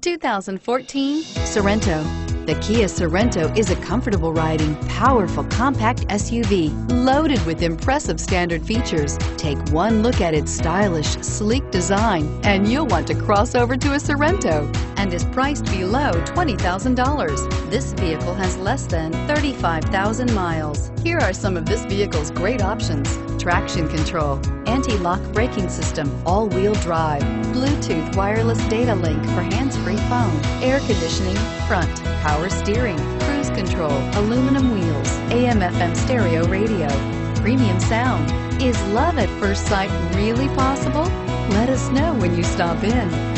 2014 Sorento. The Kia Sorento is a comfortable riding, powerful compact SUV loaded with impressive standard features. Take one look at its stylish, sleek design and you'll want to cross over to a Sorento, and is priced below $20,000. This vehicle has less than 35,000 miles. Here are some of this vehicle's great options: traction control, anti-lock braking system, all-wheel drive, Bluetooth wireless data link for hands-free phone, air conditioning, front, power steering, cruise control, aluminum wheels, AM/FM stereo radio, premium sound. Is love at first sight really possible? Let us know when you stop in.